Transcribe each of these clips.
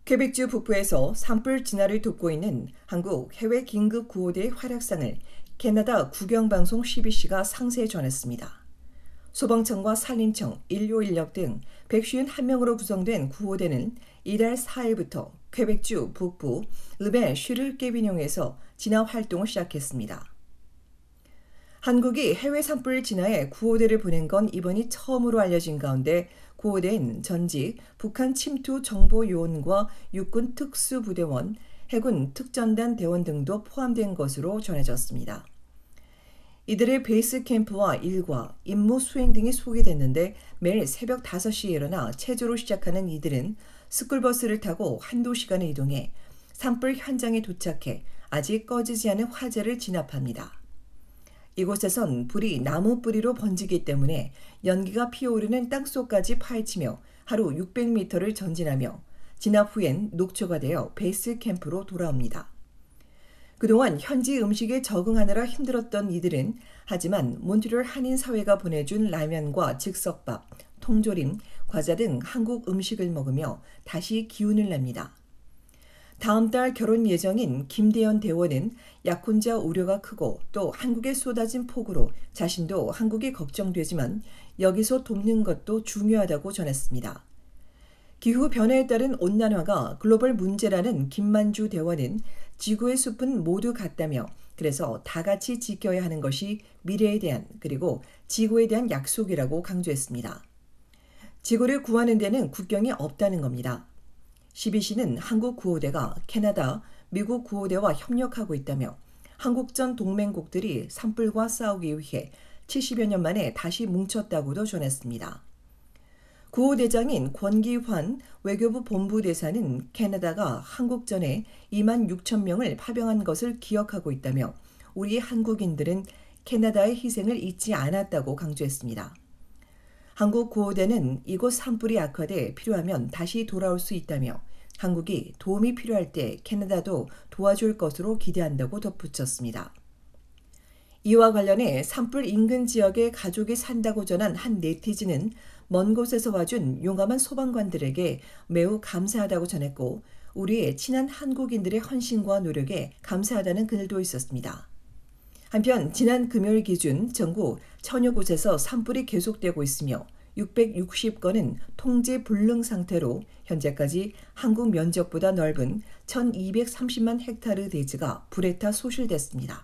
퀘벡주 북부에서 산불 진화를 돕고 있는 한국 해외 긴급 구호대의 활약상을 캐나다 국영방송 CBC가 상세히 전했습니다. 소방청과 산림청, 인료인력 등 151명으로 구성된 구호대는 이달 4일부터 퀘벡주 북부 르베 슈를 깨비뇽에서 진화 활동을 시작했습니다. 한국이 해외 산불 진화에 구호대를 보낸 건 이번이 처음으로 알려진 가운데 구호대엔 전직 북한 침투 정보 요원과 육군 특수부대원, 해군 특전단 대원 등도 포함된 것으로 전해졌습니다. 이들의 베이스 캠프와 일과, 임무 수행 등이 소개됐는데 매일 새벽 5시에 일어나 체조로 시작하는 이들은 스쿨버스를 타고 한두 시간을 이동해 산불 현장에 도착해 아직 꺼지지 않은 화재를 진압합니다. 이곳에선 불이 나무 뿌리로 번지기 때문에 연기가 피어오르는 땅속까지 파헤치며 하루 600m를 전진하며 진압 후엔 녹초가 되어 베이스 캠프로 돌아옵니다. 그동안 현지 음식에 적응하느라 힘들었던 이들은 하지만 몬트리올 한인사회가 보내준 라면과 즉석밥, 통조림, 과자 등 한국 음식을 먹으며 다시 기운을 냅니다. 다음 달 결혼 예정인 김대현 대원은 약혼자 우려가 크고 또 한국에 쏟아진 폭우로 자신도 한국이 걱정되지만 여기서 돕는 것도 중요하다고 전했습니다. 기후 변화에 따른 온난화가 글로벌 문제라는 김만주 대원은 지구의 숲은 모두 같다며 그래서 다 같이 지켜야 하는 것이 미래에 대한 그리고 지구에 대한 약속이라고 강조했습니다. 지구를 구하는 데는 국경이 없다는 겁니다. CBC는 한국 구호대가 캐나다, 미국 구호대와 협력하고 있다며 한국전 동맹국들이 산불과 싸우기 위해 70여 년 만에 다시 뭉쳤다고도 전했습니다. 구호대장인 권기환 외교부 본부대사는 캐나다가 한국전에 2만 6천 명을 파병한 것을 기억하고 있다며 우리 한국인들은 캐나다의 희생을 잊지 않았다고 강조했습니다. 한국 구호대는 이곳 산불이 악화돼 필요하면 다시 돌아올 수 있다며 한국이 도움이 필요할 때 캐나다도 도와줄 것으로 기대한다고 덧붙였습니다. 이와 관련해 산불 인근 지역에 가족이 산다고 전한 한 네티즌은 먼 곳에서 와준 용감한 소방관들에게 매우 감사하다고 전했고 우리의 친한 한국인들의 헌신과 노력에 감사하다는 글도 있었습니다. 한편 지난 금요일 기준 전국 천여 곳에서 산불이 계속되고 있으며 660건은 통제 불능 상태로 현재까지 한국 면적보다 넓은 1230만 헥타르 대지가 불에 타 소실됐습니다.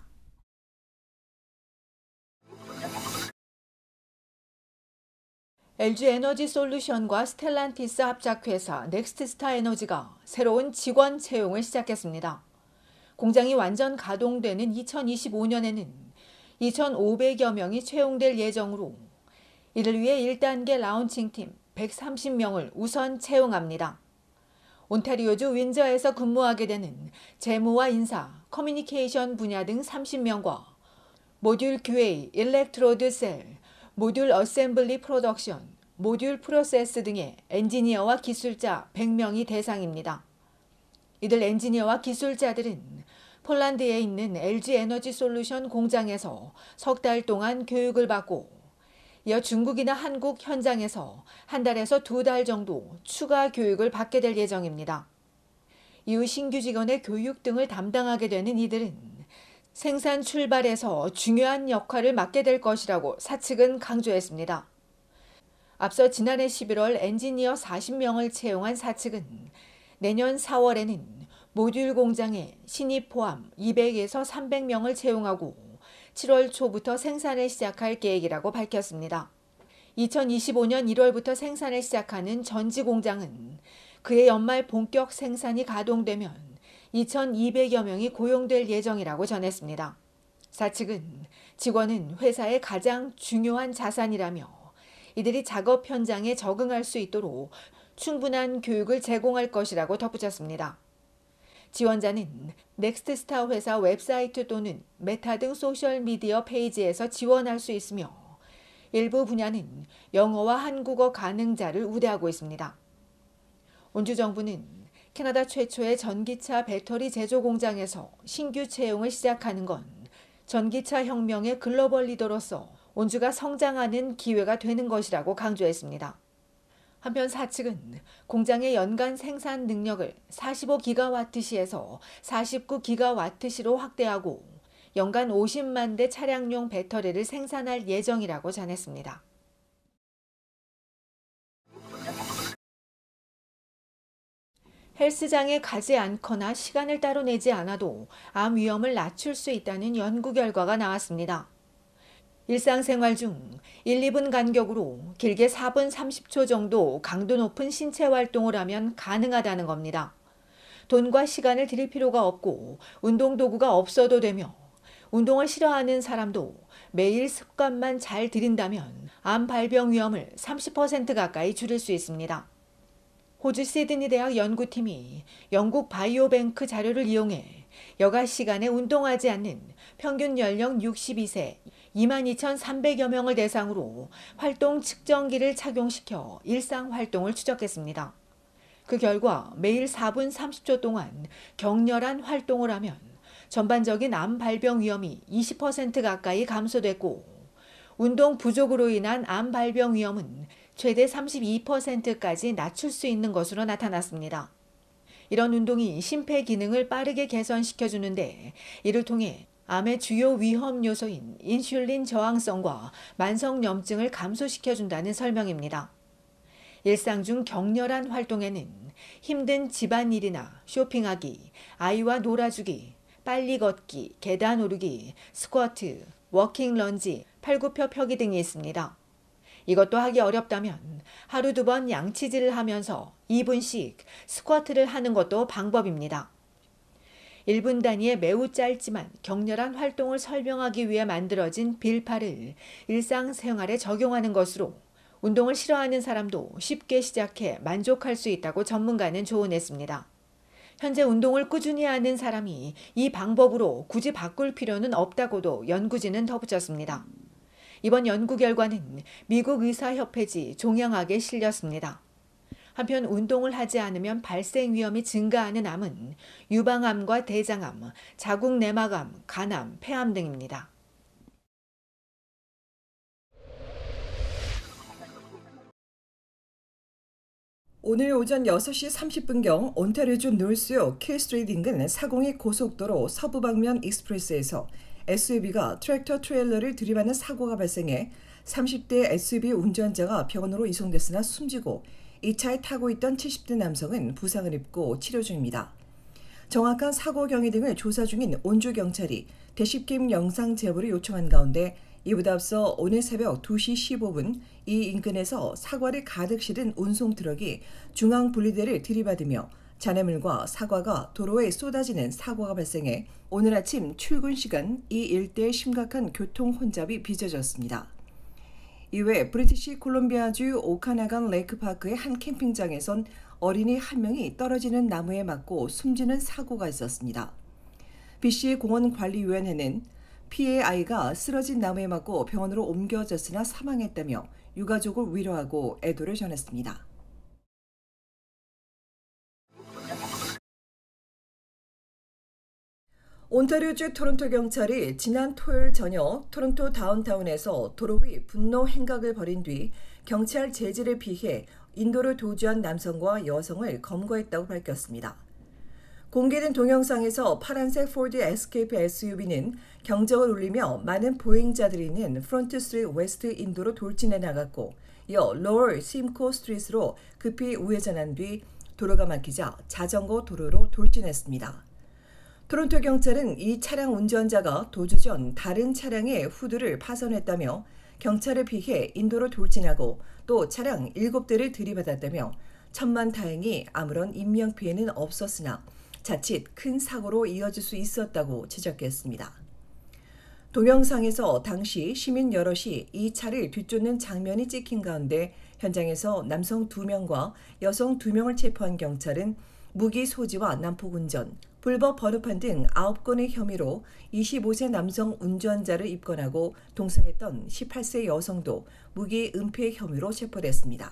LG에너지솔루션과 스텔란티스 합작회사 넥스트스타에너지가 새로운 직원 채용을 시작했습니다. 공장이 완전 가동되는 2025년에는 2,500여 명이 채용될 예정으로 이를 위해 1단계 라운칭팀 130명을 우선 채용합니다. 온타리오주 윈저에서 근무하게 되는 재무와 인사, 커뮤니케이션 분야 등 30명과 모듈 QA, 일렉트로드 셀, 모듈 어셈블리 프로덕션, 모듈 프로세스 등의 엔지니어와 기술자 100명이 대상입니다. 이들 엔지니어와 기술자들은 폴란드에 있는 LG에너지솔루션 공장에서 석 달 동안 교육을 받고 이어 중국이나 한국 현장에서 한 달에서 2달 정도 추가 교육을 받게 될 예정입니다. 이후 신규 직원의 교육 등을 담당하게 되는 이들은 생산 출발에서 중요한 역할을 맡게 될 것이라고 사측은 강조했습니다. 앞서 지난해 11월 엔지니어 40명을 채용한 사측은 내년 4월에는 모듈 공장에 신입 포함 200에서 300명을 채용하고 7월 초부터 생산을 시작할 계획이라고 밝혔습니다. 2025년 1월부터 생산을 시작하는 전지 공장은 그해 연말 본격 생산이 가동되면 2,200여 명이 고용될 예정이라고 전했습니다. 사측은 직원은 회사의 가장 중요한 자산이라며 이들이 작업 현장에 적응할 수 있도록 충분한 교육을 제공할 것이라고 덧붙였습니다. 지원자는 넥스트스타 회사 웹사이트 또는 메타 등 소셜미디어 페이지에서 지원할 수 있으며 일부 분야는 영어와 한국어 가능자를 우대하고 있습니다. 온주정부는 캐나다 최초의 전기차 배터리 제조 공장에서 신규 채용을 시작하는 건 전기차 혁명의 글로벌 리더로서 온주가 성장하는 기회가 되는 것이라고 강조했습니다. 한편 사측은 공장의 연간 생산 능력을 45기가와트시에서 49기가와트시로 확대하고 연간 50만 대 차량용 배터리를 생산할 예정이라고 전했습니다. 헬스장에 가지 않거나 시간을 따로 내지 않아도 암 위험을 낮출 수 있다는 연구 결과가 나왔습니다. 일상생활 중 1, 2분 간격으로 길게 4분 30초 정도 강도 높은 신체 활동을 하면 가능하다는 겁니다. 돈과 시간을 들일 필요가 없고 운동 도구가 없어도 되며 운동을 싫어하는 사람도 매일 습관만 잘 들인다면 암 발병 위험을 30% 가까이 줄일 수 있습니다. 호주 시드니 대학 연구팀이 영국 바이오뱅크 자료를 이용해 여가 시간에 운동하지 않는 평균 연령 62세 22,300여 명을 대상으로 활동 측정기를 착용시켜 일상 활동을 추적했습니다. 그 결과 매일 4분 30초 동안 격렬한 활동을 하면 전반적인 암 발병 위험이 20% 가까이 감소됐고 운동 부족으로 인한 암 발병 위험은 최대 32%까지 낮출 수 있는 것으로 나타났습니다. 이런 운동이 심폐 기능을 빠르게 개선시켜주는데 이를 통해 암의 주요 위험 요소인 인슐린 저항성과 만성염증을 감소시켜준다는 설명입니다. 일상 중 격렬한 활동에는 힘든 집안일이나 쇼핑하기, 아이와 놀아주기, 빨리 걷기, 계단 오르기, 스쿼트, 워킹 런지, 팔굽혀 펴기 등이 있습니다. 이것도 하기 어렵다면 하루 2번 양치질을 하면서 2분씩 스쿼트를 하는 것도 방법입니다. 1분 단위의 매우 짧지만 격렬한 활동을 설명하기 위해 만들어진 빌파를 일상생활에 적용하는 것으로 운동을 싫어하는 사람도 쉽게 시작해 만족할 수 있다고 전문가는 조언했습니다. 현재 운동을 꾸준히 하는 사람이 이 방법으로 굳이 바꿀 필요는 없다고도 연구진은 덧붙였습니다. 이번 연구 결과는 미국 의사협회지 종양학에 실렸습니다. 한편 운동을 하지 않으면 발생 위험이 증가하는 암은 유방암과 대장암, 자궁 내막암, 간암, 폐암 등입니다. 오늘 오전 6시 30분경 온타리오주 노스역 킬스트리트 인근 402 고속도로 서부 방면 익스프레스에서 SUV가 트랙터 트레일러를 들이받는 사고가 발생해 30대 SUV 운전자가 병원으로 이송됐으나 숨지고 이 차에 타고 있던 70대 남성은 부상을 입고 치료 중입니다. 정확한 사고 경위 등을 조사 중인 온주경찰이 대식김 영상 제보를 요청한 가운데 이보다 앞서 오늘 새벽 2시 15분 이 인근에서 사과를 가득 실은 운송 트럭이 중앙 분리대를 들이받으며 잔해물과 사과가 도로에 쏟아지는 사고가 발생해 오늘 아침 출근 시간 이 일대에 심각한 교통 혼잡이 빚어졌습니다. 이외 브리티시 콜롬비아주 오카나간 레이크파크의 한 캠핑장에선 어린이 한 명이 떨어지는 나무에 맞고 숨지는 사고가 있었습니다. BC 공원관리위원회는 피해 아이가 쓰러진 나무에 맞고 병원으로 옮겨졌으나 사망했다며 유가족을 위로하고 애도를 전했습니다. 온타리오주 토론토 경찰이 지난 토요일 저녁 토론토 다운타운에서 도로 위 분노 행각을 벌인 뒤 경찰 제지를 피해 인도를 도주한 남성과 여성을 검거했다고 밝혔습니다. 공개된 동영상에서 파란색 포드 에스케이프 SUV는 경적을 울리며 많은 보행자들이 있는 프론트 스트리트 웨스트 인도로 돌진해 나갔고 이어 로어 심코 스트리트로 급히 우회전한 뒤 도로가 막히자 자전거 도로로 돌진했습니다. 토론토 경찰은 이 차량 운전자가 도주 전 다른 차량의 후드를 파손했다며 경찰을 피해 인도로 돌진하고 또 차량 7대를 들이받았다며 천만다행히 아무런 인명피해는 없었으나 자칫 큰 사고로 이어질 수 있었다고 지적했습니다. 동영상에서 당시 시민 여럿이 이 차를 뒤쫓는 장면이 찍힌 가운데 현장에서 남성 2명과 여성 2명을 체포한 경찰은 무기 소지와 난폭 운전, 불법 번호판 등 9건의 혐의로 25세 남성 운전자를 입건하고 동승했던 18세 여성도 무기 은폐 혐의로 체포됐습니다.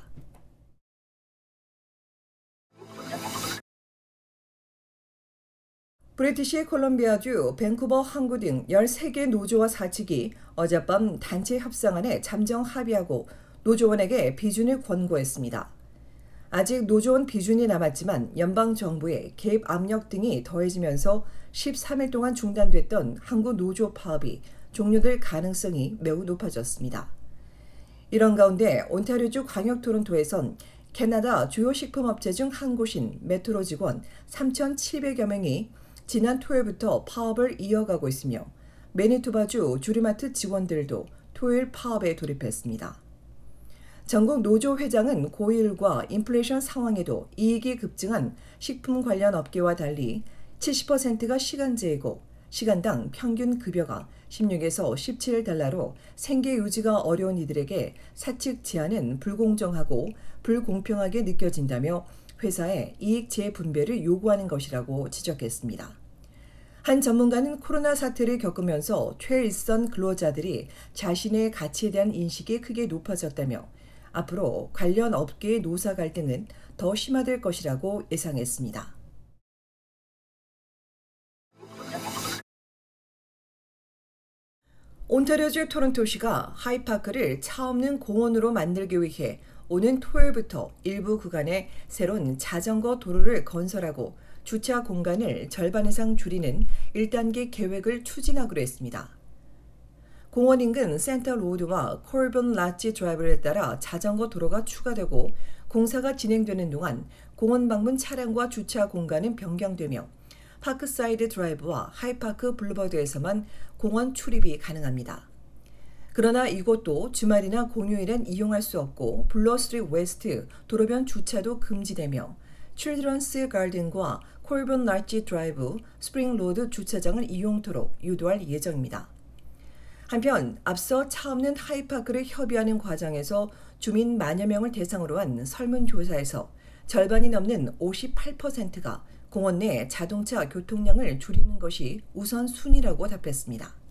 브리티시 콜롬비아주 밴쿠버 항구 등 13개 노조와 사측이 어젯밤 단체 협상안에 잠정 합의하고 노조원에게 비준을 권고했습니다. 아직 노조원 비준이 남았지만 연방정부의 개입 압력 등이 더해지면서 13일 동안 중단됐던 한국 노조 파업이 종료될 가능성이 매우 높아졌습니다. 이런 가운데 온타리오주 광역 토론토에선 캐나다 주요 식품업체 중 한 곳인 메트로 직원 3,700여 명이 지난 토요일부터 파업을 이어가고 있으며 매니토바주 주류마트 직원들도 토요일 파업에 돌입했습니다. 전국 노조 회장은 고일과 인플레이션 상황에도 이익이 급증한 식품 관련 업계와 달리 70%가 시간제이고 시간당 평균 급여가 16에서 17달러로 생계 유지가 어려운 이들에게 사측 제한은 불공정하고 불공평하게 느껴진다며 회사의 이익 재분배를 요구하는 것이라고 지적했습니다. 한 전문가는 코로나 사태를 겪으면서 최일선 근로자들이 자신의 가치에 대한 인식이 크게 높아졌다며 앞으로 관련 업계의 노사 갈등은 더 심화될 것이라고 예상했습니다. 온타리오주 토론토시가 하이파크를 차 없는 공원으로 만들기 위해 오는 토요일부터 일부 구간에 새로운 자전거 도로를 건설하고 주차 공간을 절반 이상 줄이는 1단계 계획을 추진하기로 했습니다. 공원 인근 센터 로드와 콜본 라치 드라이브를 따라 자전거 도로가 추가되고 공사가 진행되는 동안 공원 방문 차량과 주차 공간은 변경되며 파크사이드 드라이브와 하이파크 블루버드에서만 공원 출입이 가능합니다. 그러나 이곳도 주말이나 공휴일엔 이용할 수 없고 블러스트리트 웨스트 도로변 주차도 금지되며 칠드런스 가든과 콜본 라치 드라이브, 스프링 로드 주차장을 이용토록 유도할 예정입니다. 한편 앞서 차 없는 하이파크를 협의하는 과정에서 주민 만여 명을 대상으로 한 설문조사에서 절반이 넘는 58%가 공원 내 자동차 교통량을 줄이는 것이 우선순위라고 답했습니다.